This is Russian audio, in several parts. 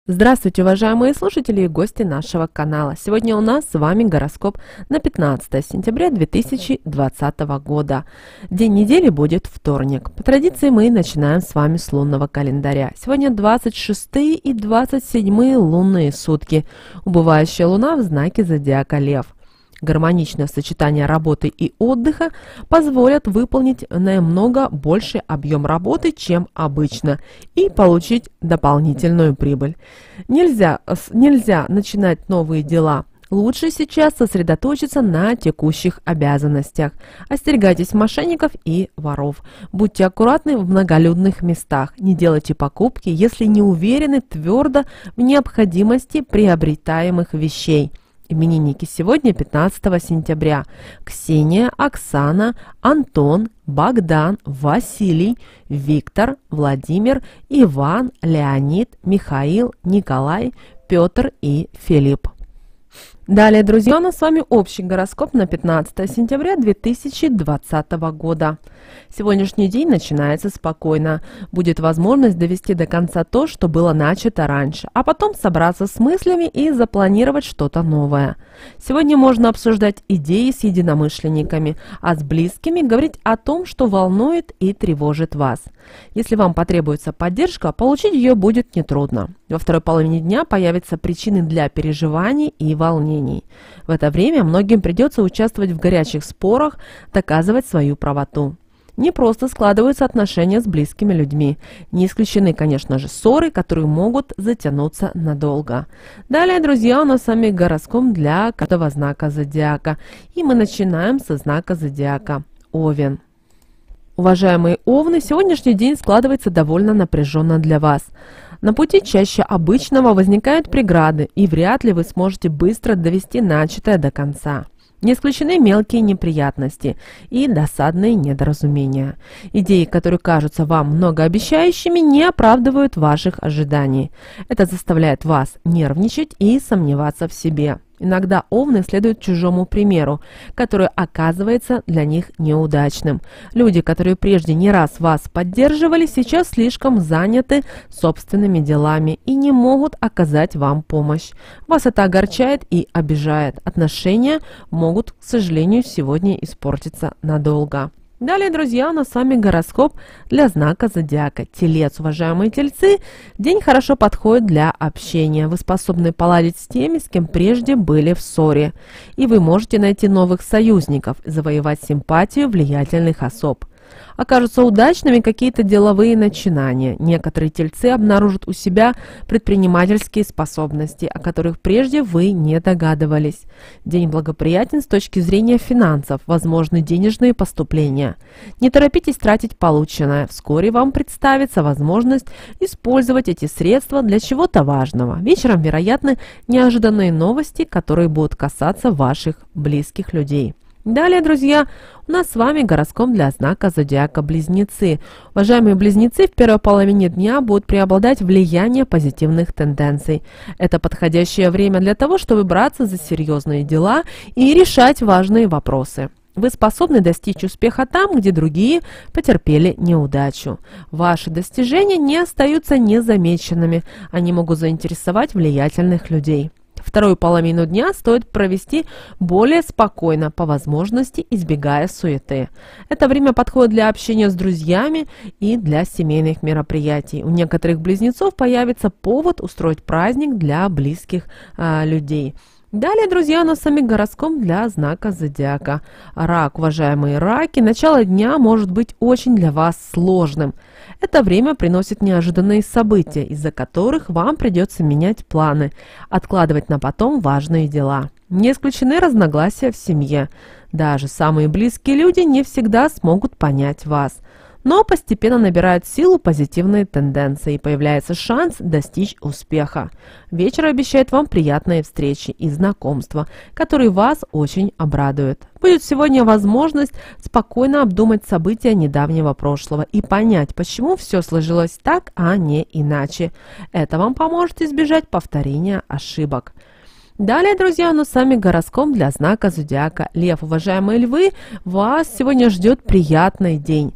Здравствуйте, уважаемые слушатели и гости нашего канала. Сегодня у нас с вами гороскоп на 15 сентября 2020 года. День недели будет вторник. По традиции мы начинаем с вами с лунного календаря. Сегодня 26 и 27 лунные сутки. Убывающая луна в знаке зодиака Лев. Гармоничное сочетание работы и отдыха позволят выполнить намного больший объем работы, чем обычно, и получить дополнительную прибыль. Нельзя начинать новые дела. Лучше сейчас сосредоточиться на текущих обязанностях. Остерегайтесь мошенников и воров. Будьте аккуратны в многолюдных местах. Не делайте покупки, если не уверены твердо в необходимости приобретаемых вещей. Именинники сегодня 15 сентября. Ксения, Оксана, Антон, Богдан, Василий, Виктор, Владимир, Иван, Леонид, Михаил, Николай, Петр и Филипп. Далее, друзья, у нас с вами общий гороскоп на 15 сентября 2020 года. Сегодняшний день начинается спокойно. Будет возможность довести до конца то, что было начато раньше, а потом собраться с мыслями и запланировать что-то новое. Сегодня можно обсуждать идеи с единомышленниками, а с близкими говорить о том, что волнует и тревожит вас. Если вам потребуется поддержка, получить ее будет нетрудно. Во второй половине дня появятся причины для переживаний и волнений. В это время многим придется участвовать в горячих спорах, доказывать свою правоту. Не просто складываются отношения с близкими людьми. Не исключены, конечно же, ссоры, которые могут затянуться надолго. Далее, друзья, у нас с вами гороскоп для каждого знака зодиака. И мы начинаем со знака зодиака Овен. Уважаемые Овны, сегодняшний день складывается довольно напряженно для вас. На пути чаще обычного возникают преграды, и вряд ли вы сможете быстро довести начатое до конца. Не исключены мелкие неприятности и досадные недоразумения. Идеи, которые кажутся вам многообещающими, не оправдывают ваших ожиданий. Это заставляет вас нервничать и сомневаться в себе. Иногда овны следуют чужому примеру, который оказывается для них неудачным. Люди, которые прежде не раз вас поддерживали, сейчас слишком заняты собственными делами и не могут оказать вам помощь. Вас это огорчает и обижает. Отношения могут, к сожалению, сегодня испортиться надолго. Далее, друзья, у нас с вами гороскоп для знака зодиака Телец. Уважаемые тельцы, день хорошо подходит для общения. Вы способны поладить с теми, с кем прежде были в ссоре. И вы можете найти новых союзников, завоевать симпатию влиятельных особ. Окажутся удачными какие-то деловые начинания. Некоторые тельцы обнаружат у себя предпринимательские способности, о которых прежде вы не догадывались. День благоприятен с точки зрения финансов, возможны денежные поступления. Не торопитесь тратить полученное. Вскоре вам представится возможность использовать эти средства для чего-то важного. Вечером, вероятно, неожиданные новости, которые будут касаться ваших близких людей. Далее, друзья, у нас с вами гороскоп для знака зодиака Близнецы. Уважаемые Близнецы, в первой половине дня будут преобладать влияние позитивных тенденций. Это подходящее время для того, чтобы браться за серьезные дела и решать важные вопросы. Вы способны достичь успеха там, где другие потерпели неудачу. Ваши достижения не остаются незамеченными, они могут заинтересовать влиятельных людей. Вторую половину дня стоит провести более спокойно, по возможности избегая суеты. Это время подходит для общения с друзьями и для семейных мероприятий. У некоторых близнецов появится повод устроить праздник для близких людей. Далее, друзья, у нас с вами гороскоп для знака зодиака Рак. Уважаемые раки, начало дня может быть очень для вас сложным. Это время приносит неожиданные события, из-за которых вам придется менять планы, откладывать на потом важные дела. Не исключены разногласия в семье. Даже самые близкие люди не всегда смогут понять вас. Но постепенно набирают силу позитивные тенденции и появляется шанс достичь успеха. Вечер обещает вам приятные встречи и знакомства, которые вас очень обрадуют. Будет сегодня возможность спокойно обдумать события недавнего прошлого и понять, почему все сложилось так, а не иначе. Это вам поможет избежать повторения ошибок. Далее, друзья, у нас с вами гороскоп для знака зодиака Лев. Уважаемые львы, вас сегодня ждет приятный день.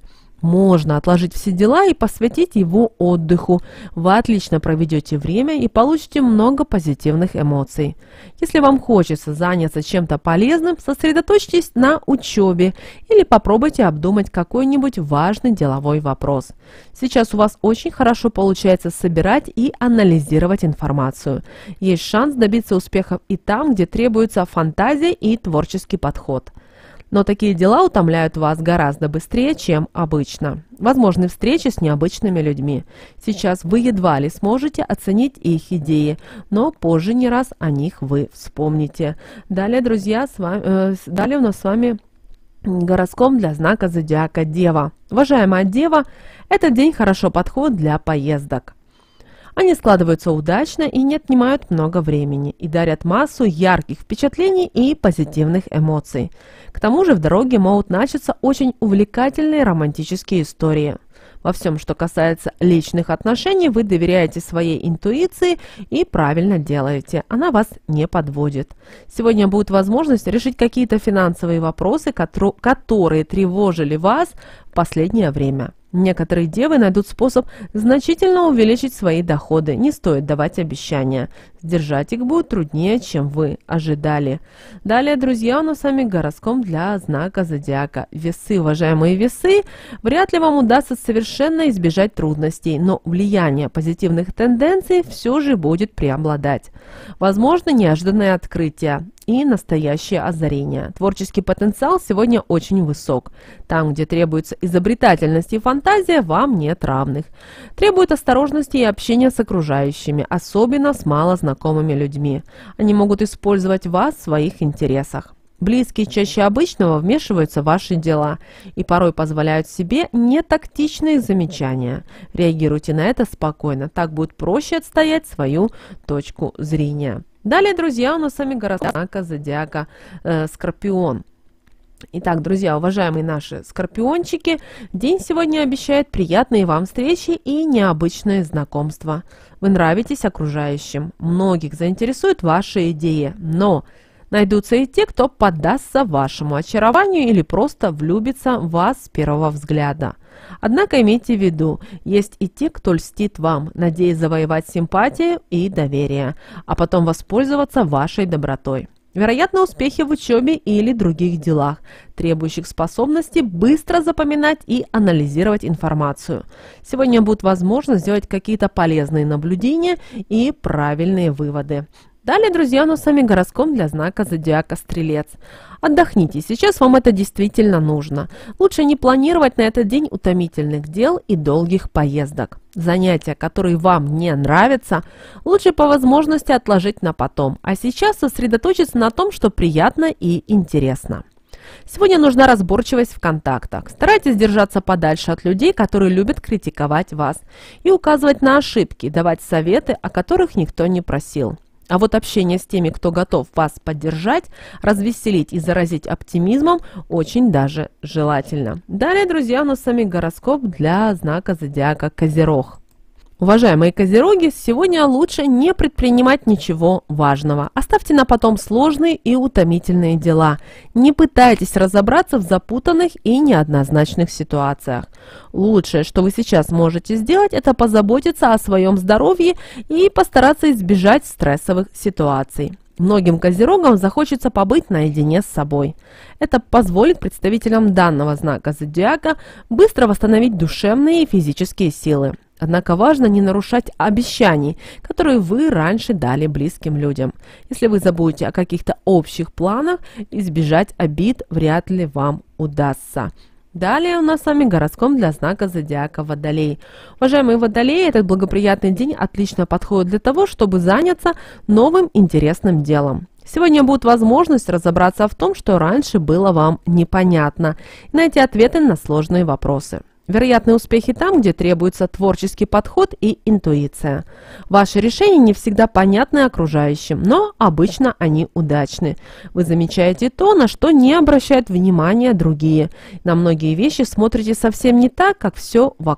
Можно отложить все дела и посвятить его отдыху. Вы отлично проведете время и получите много позитивных эмоций. Если вам хочется заняться чем-то полезным, сосредоточьтесь на учебе или попробуйте обдумать какой-нибудь важный деловой вопрос. Сейчас у вас очень хорошо получается собирать и анализировать информацию. Есть шанс добиться успехов и там, где требуется фантазия и творческий подход. Но такие дела утомляют вас гораздо быстрее, чем обычно. Возможны встречи с необычными людьми. Сейчас вы едва ли сможете оценить их идеи, но позже не раз о них вы вспомните. Далее, друзья, далее у нас с вами гороскоп для знака зодиака Дева. Уважаемая Дева, этот день хорошо подходит для поездок. Они складываются удачно и не отнимают много времени, и дарят массу ярких впечатлений и позитивных эмоций. К тому же в дороге могут начаться очень увлекательные романтические истории. Во всем, что касается личных отношений, вы доверяете своей интуиции и правильно делаете. Она вас не подводит. Сегодня будет возможность решить какие-то финансовые вопросы, которые тревожили вас в последнее время. Некоторые девы найдут способ значительно увеличить свои доходы. Не стоит давать обещания. Сдержать их будет труднее, чем вы ожидали. Далее, друзья, у нас с вами гороскоп для знака зодиака Весы. Уважаемые Весы, вряд ли вам удастся совершенно избежать трудностей, но влияние позитивных тенденций все же будет преобладать. Возможно, неожиданное открытие и настоящее озарение. Творческий потенциал сегодня очень высок. Там, где требуется изобретательность и фантазия, вам нет равных. Требует осторожности и общения с окружающими, особенно с малознакомыми людьми. Они могут использовать вас в своих интересах. Близкие чаще обычного вмешиваются в ваши дела и порой позволяют себе нетактичные замечания. Реагируйте на это спокойно, так будет проще отстоять свою точку зрения. Далее, друзья, у нас с вами гороскоп знака зодиака Скорпион. Итак, друзья, уважаемые наши скорпиончики, день сегодня обещает приятные вам встречи и необычные знакомства. Вы нравитесь окружающим, многих заинтересуют ваши идеи, но найдутся и те, кто поддастся вашему очарованию или просто влюбится в вас с первого взгляда. Однако имейте в виду, есть и те, кто льстит вам, надеясь завоевать симпатию и доверие, а потом воспользоваться вашей добротой. Вероятно, успехи в учебе или других делах, требующих способности быстро запоминать и анализировать информацию. Сегодня будет возможность сделать какие-то полезные наблюдения и правильные выводы. Далее, друзья, у нас с вами гороскоп для знака зодиака Стрелец. Отдохните, сейчас вам это действительно нужно. Лучше не планировать на этот день утомительных дел и долгих поездок. Занятия, которые вам не нравятся, лучше по возможности отложить на потом, а сейчас сосредоточиться на том, что приятно и интересно. Сегодня нужна разборчивость в контактах. Старайтесь держаться подальше от людей, которые любят критиковать вас, и указывать на ошибки, давать советы, о которых никто не просил. А вот общение с теми, кто готов вас поддержать, развеселить и заразить оптимизмом, очень даже желательно. Далее, друзья, у нас с вами гороскоп для знака зодиака Козерог. Уважаемые козероги, сегодня лучше не предпринимать ничего важного. Оставьте на потом сложные и утомительные дела. Не пытайтесь разобраться в запутанных и неоднозначных ситуациях. Лучшее, что вы сейчас можете сделать, это позаботиться о своем здоровье и постараться избежать стрессовых ситуаций. Многим козерогам захочется побыть наедине с собой. Это позволит представителям данного знака зодиака быстро восстановить душевные и физические силы. Однако важно не нарушать обещаний, которые вы раньше дали близким людям. Если вы забудете о каких-то общих планах, избежать обид вряд ли вам удастся. Далее у нас с вами гороскоп для знака зодиака Водолей. Уважаемые Водолеи, этот благоприятный день отлично подходит для того, чтобы заняться новым интересным делом. Сегодня будет возможность разобраться в том, что раньше было вам непонятно, и найти ответы на сложные вопросы. Вероятные успехи там, где требуется творческий подход и интуиция. Ваши решения не всегда понятны окружающим, но обычно они удачны. Вы замечаете то, на что не обращают внимания другие. На многие вещи смотрите совсем не так, как все вокруг.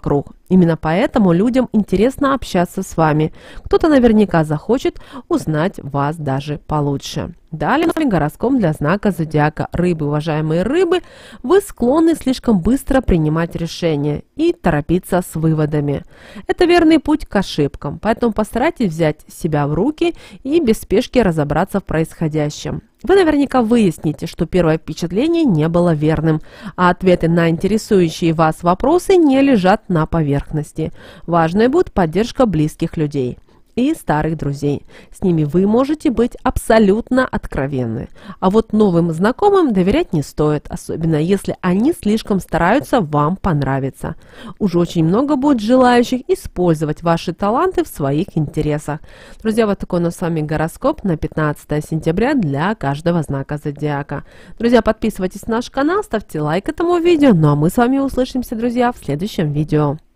Именно поэтому людям интересно общаться с вами. Кто-то наверняка захочет узнать вас даже получше. Далее гороскоп для знака зодиака Рыбы. Уважаемые рыбы, вы склонны слишком быстро принимать решения и торопиться с выводами. Это верный путь к ошибкам, поэтому постарайтесь взять себя в руки и без спешки разобраться в происходящем. Вы наверняка выясните, что первое впечатление не было верным, а ответы на интересующие вас вопросы не лежат на поверхности. Важной будет поддержка близких людей и старых друзей. С ними вы можете быть абсолютно откровенны. А вот новым знакомым доверять не стоит, особенно если они слишком стараются вам понравиться. Уже очень много будет желающих использовать ваши таланты в своих интересах. Друзья, вот такой у нас с вами гороскоп на 15 сентября для каждого знака зодиака. Друзья, подписывайтесь на наш канал, ставьте лайк этому видео, ну а мы с вами услышимся, друзья, в следующем видео.